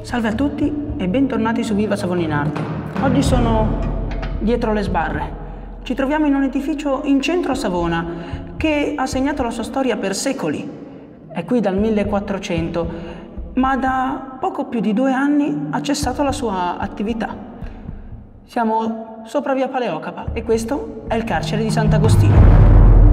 Salve a tutti e bentornati su Viva Savona in Arte. Oggi sono dietro le sbarre. Ci troviamo in un edificio in centro a Savona che ha segnato la sua storia per secoli. È qui dal 1400, ma da poco più di 2 anni ha cessato la sua attività. Siamo sopra via Paleocapa e questo è il carcere di Sant'Agostino.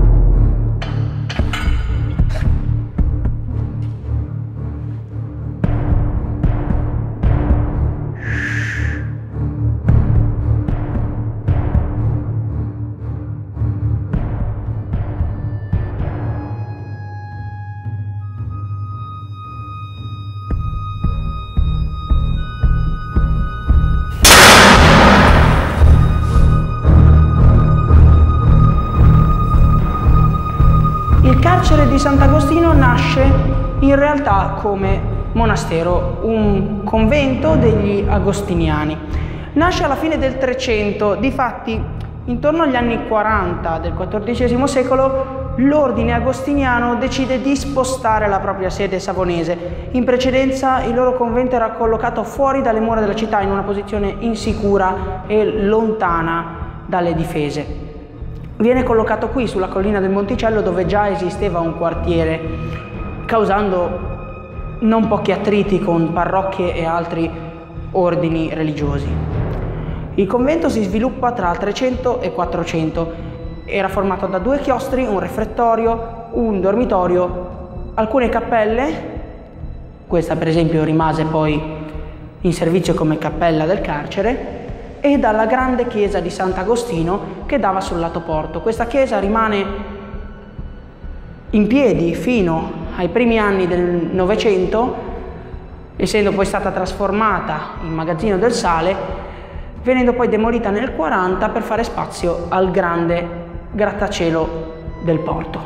Il carcere di Sant'Agostino nasce in realtà come monastero, un convento degli agostiniani. Nasce alla fine del 300, difatti intorno agli anni 40 del XIV secolo l'ordine agostiniano decide di spostare la propria sede savonese. In precedenza il loro convento era collocato fuori dalle mura della città in una posizione insicura e lontana dalle difese. Viene collocato qui sulla collina del Monticello dove già esisteva un quartiere, causando non pochi attriti con parrocchie e altri ordini religiosi. Il convento si sviluppa tra 300 e 400. Era formato da 2 chiostri, un refettorio, un dormitorio, alcune cappelle. Questa per esempio rimase poi in servizio come cappella del carcere, e dalla grande chiesa di Sant'Agostino che dava sul lato porto. Questa chiesa rimane in piedi fino ai primi anni del Novecento, essendo poi stata trasformata in magazzino del sale, venendo poi demolita nel 40 per fare spazio al grande grattacielo del porto.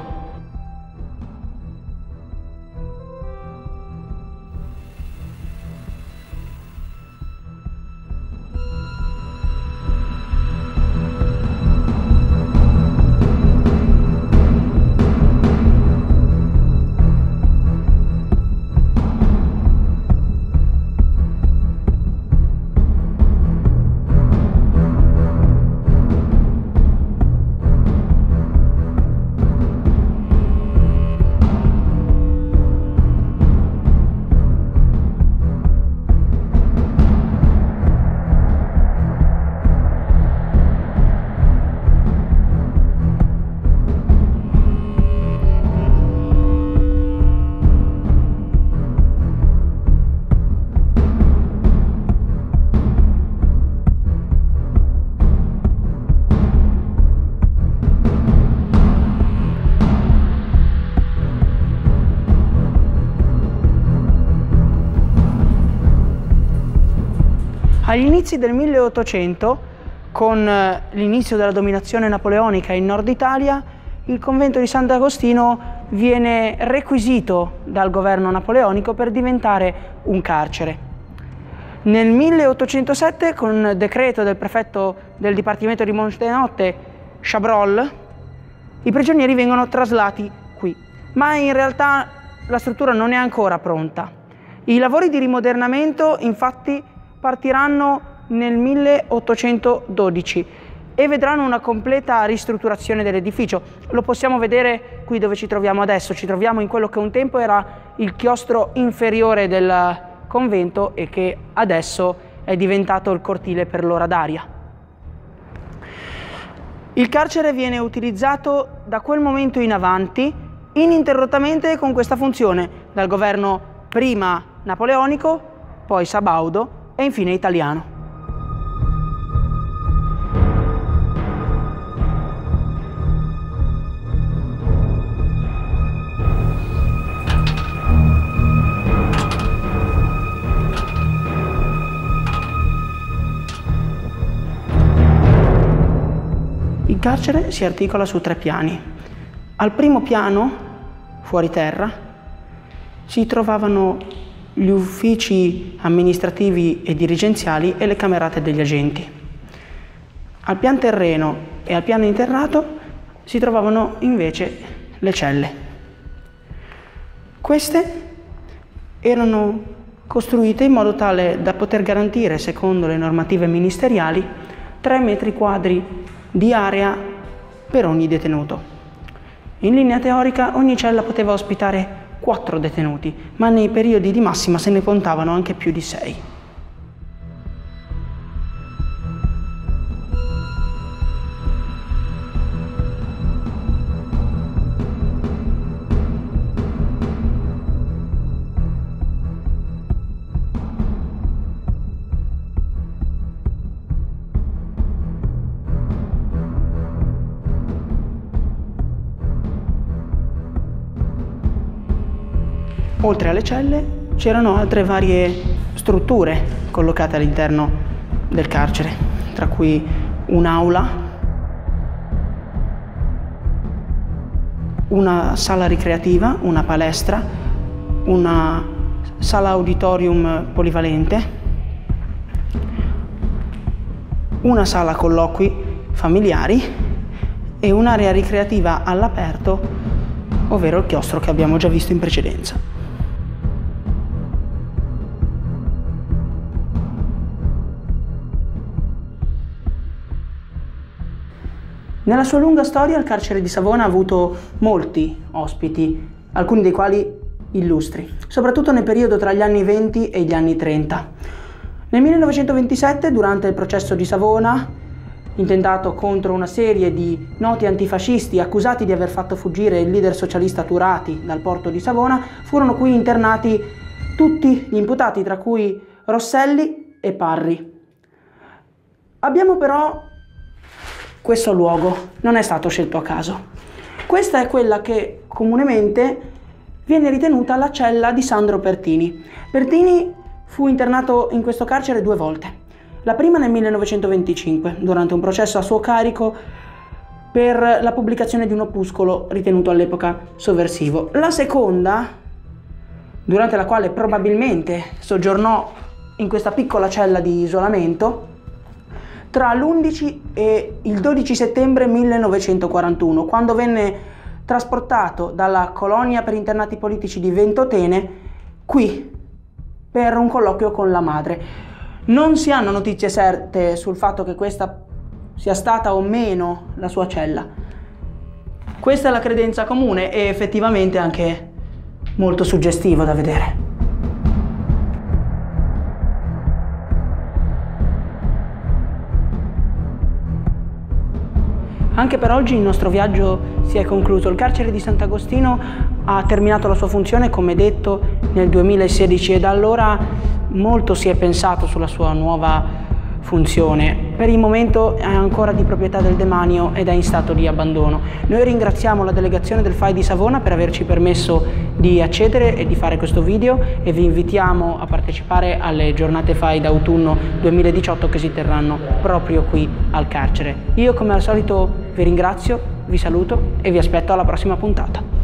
Agli inizi del 1800, con l'inizio della dominazione napoleonica in Nord Italia, il convento di Sant'Agostino viene requisito dal governo napoleonico per diventare un carcere. Nel 1807, con decreto del prefetto del Dipartimento di Montenotte, Chabrol, i prigionieri vengono traslati qui, ma in realtà la struttura non è ancora pronta. I lavori di rimodernamento, infatti, partiranno nel 1812 e vedranno una completa ristrutturazione dell'edificio. Lo possiamo vedere qui dove ci troviamo adesso. Ci troviamo in quello che un tempo era il chiostro inferiore del convento e che adesso è diventato il cortile per l'ora d'aria. Il carcere viene utilizzato da quel momento in avanti ininterrottamente con questa funzione dal governo prima napoleonico, poi sabaudo e infine italiano. Il carcere si articola su 3 piani. Al primo piano, fuori terra, si trovavano gli uffici amministrativi e dirigenziali e le camerate degli agenti. Al pian terreno e al piano interrato si trovavano invece le celle. Queste erano costruite in modo tale da poter garantire, secondo le normative ministeriali, 3 metri quadri di area per ogni detenuto. In linea teorica ogni cella poteva ospitare 4 detenuti, ma nei periodi di massima se ne contavano anche più di 6. Oltre alle celle c'erano altre varie strutture collocate all'interno del carcere, tra cui un'aula, una sala ricreativa, una palestra, una sala auditorium polivalente, una sala colloqui familiari e un'area ricreativa all'aperto, ovvero il chiostro che abbiamo già visto in precedenza. Nella sua lunga storia il carcere di Savona ha avuto molti ospiti, alcuni dei quali illustri, soprattutto nel periodo tra gli anni 20 e gli anni 30. Nel 1927, durante il processo di Savona, intentato contro una serie di noti antifascisti accusati di aver fatto fuggire il leader socialista Turati dal porto di Savona, furono qui internati tutti gli imputati, tra cui Rosselli e Parri. Abbiamo però questo luogo, non è stato scelto a caso. Questa è quella che comunemente viene ritenuta la cella di Sandro Pertini. Pertini fu internato in questo carcere 2 volte. La prima nel 1925, durante un processo a suo carico per la pubblicazione di un opuscolo ritenuto all'epoca sovversivo. La seconda, durante la quale probabilmente soggiornò in questa piccola cella di isolamento, tra l'11 e il 12 settembre 1941, quando venne trasportato dalla colonia per internati politici di Ventotene qui per un colloquio con la madre. Non si hanno notizie certe sul fatto che questa sia stata o meno la sua cella. Questa è la credenza comune e effettivamente anche molto suggestivo da vedere. Anche per oggi il nostro viaggio si è concluso. Il carcere di Sant'Agostino ha terminato la sua funzione, come detto, nel 2016 e da allora molto si è pensato sulla sua nuova funzione. Per il momento è ancora di proprietà del demanio ed è in stato di abbandono. Noi ringraziamo la delegazione del FAI di Savona per averci permesso di accedere e di fare questo video e vi invitiamo a partecipare alle giornate FAI d'autunno 2018 che si terranno proprio qui al carcere. Io come al solito vi ringrazio, vi saluto e vi aspetto alla prossima puntata.